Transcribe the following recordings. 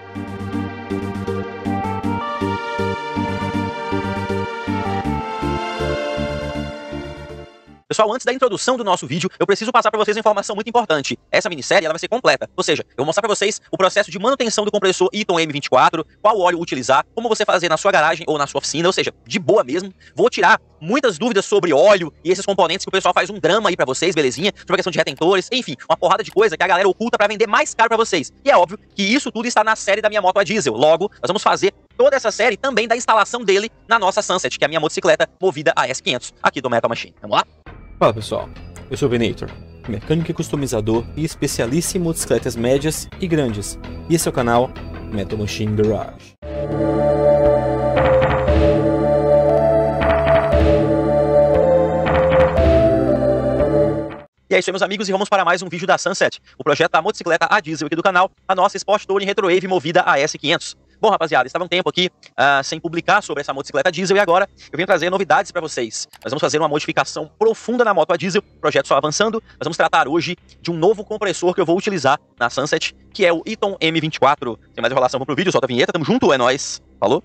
Pessoal, antes da introdução do nosso vídeo, eu preciso passar para vocês uma informação muito importante. Essa minissérie ela vai ser completa, ou seja, eu vou mostrar para vocês o processo de manutenção do compressor Eaton M24, qual óleo utilizar, como você fazer na sua garagem ou na sua oficina, ou seja, de boa mesmo. Vou tirar muitas dúvidas sobre óleo e esses componentes que o pessoal faz um drama aí para vocês, belezinha? Sobre a questão de retentores, enfim, uma porrada de coisa que a galera oculta para vender mais caro para vocês. E é óbvio que isso tudo está na série da minha moto a diesel. Logo, nós vamos fazer toda essa série também da instalação dele na nossa Sunset, que é a minha motocicleta movida a S500, aqui do Metal Machine. Vamos lá? Fala pessoal, eu sou o Venator, mecânico e customizador e especialista em motocicletas médias e grandes, e esse é o canal Metal Machine Garage. E é isso aí, meus amigos, e vamos para mais um vídeo da Sunset, o projeto da motocicleta a diesel aqui do canal, a nossa Sport Touring Retrowave movida a S500. Bom, rapaziada, estava um tempo aqui sem publicar sobre essa motocicleta diesel e agora eu venho trazer novidades para vocês. Nós vamos fazer uma modificação profunda na moto a diesel, projeto só avançando. Nós vamos tratar hoje de um novo compressor que eu vou utilizar na Sunset, que é o Eaton M24. Sem mais enrolação, vamos pro vídeo, solta a vinheta, tamo junto, é nóis, falou?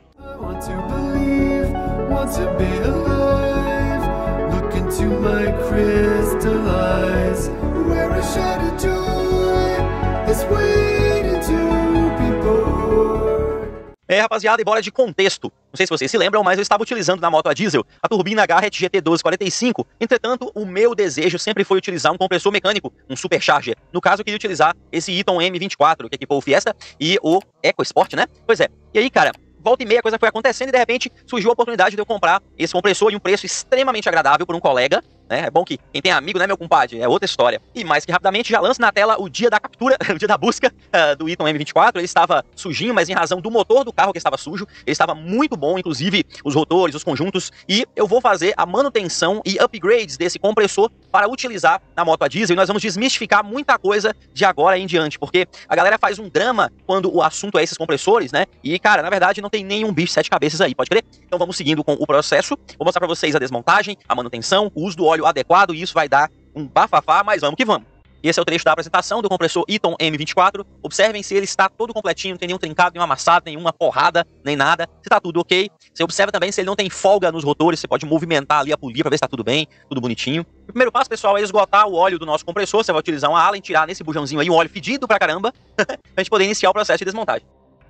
Rapaziada, e bora de contexto. Não sei se vocês se lembram, mas eu estava utilizando na moto a diesel a turbina Garrett GT1245. Entretanto, o meu desejo sempre foi utilizar um compressor mecânico, um supercharger. No caso, eu queria utilizar esse Eaton M24, que equipou o Fiesta e o EcoSport, né? Pois é. E aí, cara, volta e meia a coisa foi acontecendo e de repente surgiu a oportunidade de eu comprar esse compressor em um preço extremamente agradável por um colega, né? É bom que quem tem amigo, né, meu compadre? É outra história. E mais que rapidamente já lanço na tela o dia da captura, o dia da busca do Eaton M24. Ele estava sujinho, mas em razão do motor do carro que estava sujo, ele estava muito bom, inclusive os rotores, os conjuntos. E eu vou fazer a manutenção e upgrades desse compressor para utilizar na moto a diesel. E nós vamos desmistificar muita coisa de agora em diante, porque a galera faz um drama quando o assunto é esses compressores, né? E, cara, na verdade não tem nenhum bicho de 7 cabeças aí, pode crer? Então vamos seguindo com o processo. Vou mostrar para vocês a desmontagem, a manutenção, o uso do óleo adequado, e isso vai dar um bafafá, mas vamos que vamos. Esse é o trecho da apresentação do compressor Eaton M24. Observem se ele está todo completinho, não tem nenhum trincado, nenhum amassado, nenhuma porrada, nem nada. Se está tudo ok. Você observa também se ele não tem folga nos rotores, você pode movimentar ali a polia para ver se está tudo bem, tudo bonitinho. O primeiro passo, pessoal, é esgotar o óleo do nosso compressor. Você vai utilizar uma Allen, tirar nesse bujãozinho aí um óleo fedido pra caramba, pra gente poder iniciar o processo de desmontagem.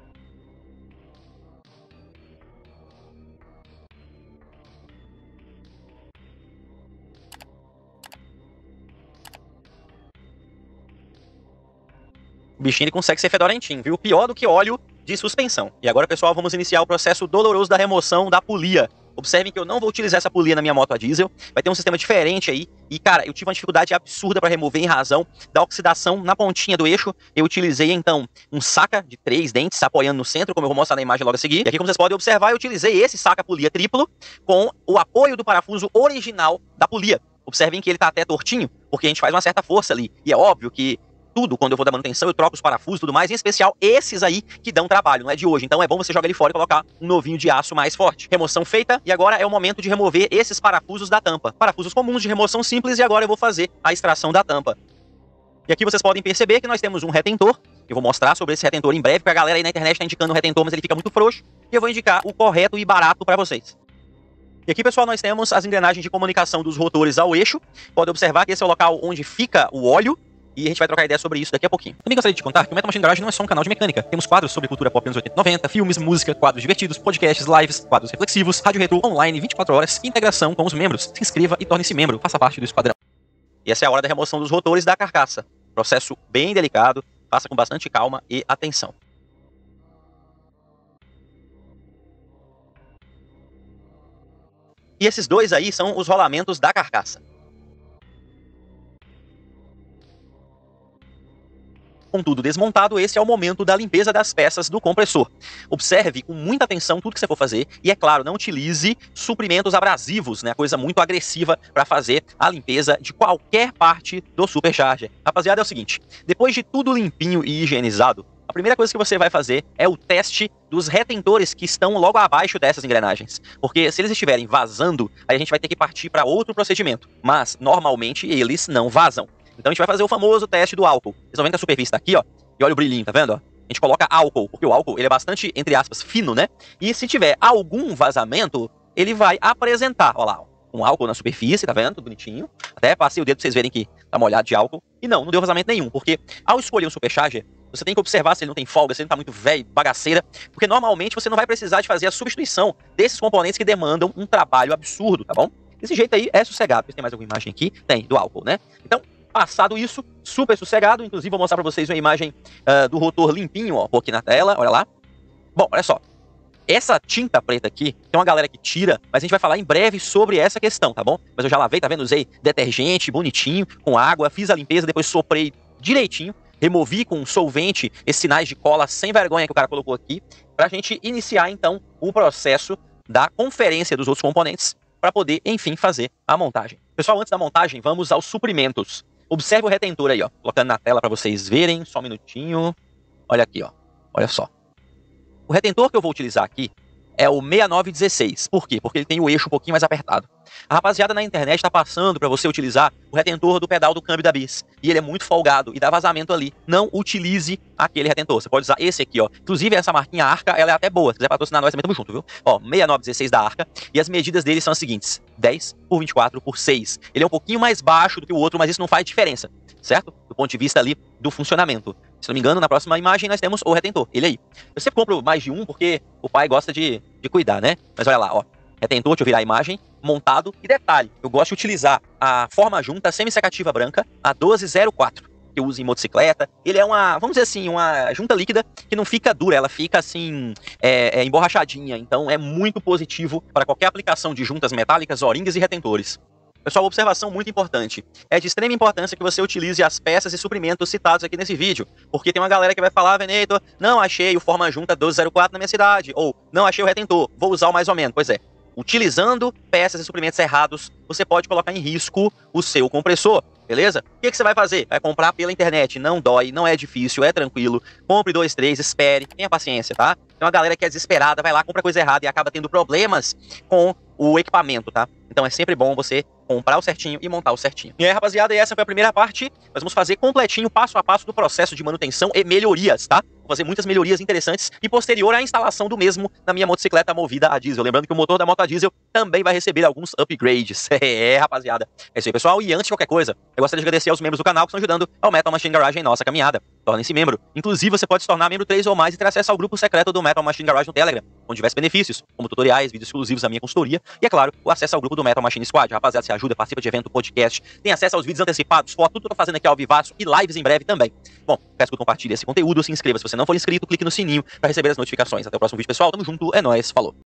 O bichinho ele consegue ser fedorentinho, viu? Pior do que óleo de suspensão. E agora, pessoal, vamos iniciar o processo doloroso da remoção da polia. Observem que eu não vou utilizar essa polia na minha moto a diesel. Vai ter um sistema diferente aí. E, cara, eu tive uma dificuldade absurda para remover em razão da oxidação na pontinha do eixo. Eu utilizei, então, um saca de 3 dentes apoiando no centro, como eu vou mostrar na imagem logo a seguir. E aqui, como vocês podem observar, eu utilizei esse saca-polia triplo com o apoio do parafuso original da polia. Observem que ele tá até tortinho, porque a gente faz uma certa força ali. E é óbvio que tudo, quando eu vou dar manutenção, eu troco os parafusos e tudo mais, em especial esses aí que dão trabalho, não é de hoje. Então é bom você jogar ele fora e colocar um novinho de aço mais forte. Remoção feita, e agora é o momento de remover esses parafusos da tampa. Parafusos comuns de remoção simples, e agora eu vou fazer a extração da tampa. E aqui vocês podem perceber que nós temos um retentor. Eu vou mostrar sobre esse retentor em breve, porque a galera aí na internet está indicando o retentor, mas ele fica muito frouxo. E eu vou indicar o correto e barato para vocês. E aqui, pessoal, nós temos as engrenagens de comunicação dos rotores ao eixo. Pode observar que esse é o local onde fica o óleo. E a gente vai trocar ideia sobre isso daqui a pouquinho. Também gostaria de te contar que o Metal Machine Garage não é só um canal de mecânica. Temos quadros sobre cultura pop anos 80 e 90, filmes, música, quadros divertidos, podcasts, lives, quadros reflexivos, rádio retro online 24 horas e integração com os membros. Se inscreva e torne-se membro, faça parte do esquadrão. E essa é a hora da remoção dos rotores da carcaça. Processo bem delicado, faça com bastante calma e atenção. E esses dois aí são os rolamentos da carcaça. Com tudo desmontado, esse é o momento da limpeza das peças do compressor. Observe com muita atenção tudo que você for fazer e, é claro, não utilize suprimentos abrasivos, né? Coisa muito agressiva para fazer a limpeza de qualquer parte do supercharger. Rapaziada, é o seguinte, depois de tudo limpinho e higienizado, a primeira coisa que você vai fazer é o teste dos retentores que estão logo abaixo dessas engrenagens. Porque se eles estiverem vazando, aí a gente vai ter que partir para outro procedimento. Mas, normalmente, eles não vazam. Então a gente vai fazer o famoso teste do álcool. Vocês estão vendo que a superfície tá aqui, ó. E olha o brilhinho, tá vendo? Ó? a gente coloca álcool, porque o álcool ele é bastante, entre aspas, fino, né? E se tiver algum vazamento, ele vai apresentar, ó lá, um álcool na superfície, tá vendo? Tudo bonitinho. Até passei o dedo pra vocês verem que tá molhado de álcool. E não deu vazamento nenhum, porque ao escolher um supercharger, você tem que observar se ele não tem folga, se ele não tá muito velho, bagaceira, porque normalmente você não vai precisar de fazer a substituição desses componentes que demandam um trabalho absurdo, tá bom? Desse jeito aí é sossegado. Tem mais alguma imagem aqui? Tem, do álcool, né? Então, passado isso, super sossegado. Inclusive, vou mostrar pra vocês uma imagem do rotor limpinho, ó, aqui na tela, olha lá. Bom, olha só. Essa tinta preta aqui, tem uma galera que tira, mas a gente vai falar em breve sobre essa questão, tá bom? Mas eu já lavei, tá vendo? Usei detergente bonitinho, com água, fiz a limpeza, depois soprei direitinho, removi com solvente esses sinais de cola sem vergonha que o cara colocou aqui, pra gente iniciar, então, o processo da conferência dos outros componentes para poder, enfim, fazer a montagem. Pessoal, antes da montagem, vamos aos suprimentos. Observe o retentor aí, ó, colocando na tela para vocês verem, só um minutinho. Olha aqui, ó, olha só. O retentor que eu vou utilizar aqui é o 6916. Por quê? Porque ele tem o eixo um pouquinho mais apertado. A rapaziada na internet está passando para você utilizar o retentor do pedal do câmbio da bis. E ele é muito folgado e dá vazamento ali. Não utilize aquele retentor. Você pode usar esse aqui, ó. Inclusive, essa marquinha Arca, ela é até boa. Se quiser patrocinar nós, também tamo junto, viu? Ó, 6916 da Arca. E as medidas dele são as seguintes: 10 por 24 por 6. Ele é um pouquinho mais baixo do que o outro, mas isso não faz diferença, certo? Do ponto de vista ali do funcionamento. Se não me engano, na próxima imagem nós temos o retentor. Ele aí. Eu sempre compro mais de um porque o pai gosta de cuidar, né? Mas olha lá, ó. Retentor, deixa eu virar a imagem, montado. E detalhe, eu gosto de utilizar a forma junta semi-secativa branca, a 1204, que eu uso em motocicleta. Ele é uma, vamos dizer assim, uma junta líquida que não fica dura, ela fica assim, emborrachadinha. Então é muito positivo para qualquer aplicação de juntas metálicas, O-rings e retentores. Pessoal, observação muito importante. É de extrema importância que você utilize as peças e suprimentos citados aqui nesse vídeo, porque tem uma galera que vai falar: Venator, não achei o forma junta 1204 na minha cidade, ou não achei o retentor, vou usar o mais ou menos. Pois é, utilizando peças e suprimentos errados, você pode colocar em risco o seu compressor, beleza? O que você vai fazer? Vai comprar pela internet, não dói, não é difícil, é tranquilo. Compre 2, 3, espere, tenha paciência, tá? Tem uma galera que é desesperada, vai lá, compra coisa errada e acaba tendo problemas com o equipamento, tá? Então é sempre bom você comprar o certinho e montar o certinho. E aí, rapaziada, essa foi a primeira parte. Nós vamos fazer completinho, passo a passo do processo de manutenção e melhorias, tá? Vou fazer muitas melhorias interessantes e posterior à instalação do mesmo na minha motocicleta movida a diesel. Lembrando que o motor da moto a diesel também vai receber alguns upgrades. Rapaziada. É isso aí, pessoal. E antes de qualquer coisa, eu gostaria de agradecer aos membros do canal que estão ajudando ao Metal Machine Garage em nossa caminhada. Tornem-se membro. Inclusive, você pode se tornar membro 3 ou mais e ter acesso ao grupo secreto do Metal Machine Garage no Telegram, com diversos benefícios, como tutoriais, vídeos exclusivos da minha consultoria e, é claro, o acesso ao grupo do Metal Machine Squad. Rapaziada, se ajuda, participa de evento, podcast, tem acesso aos vídeos antecipados, foto, tudo que eu tô fazendo aqui ao vivaço e lives em breve também. Bom, peço que compartilhe esse conteúdo, se inscreva se você não for inscrito, clique no sininho para receber as notificações. Até o próximo vídeo, pessoal. Tamo junto, é nóis, falou.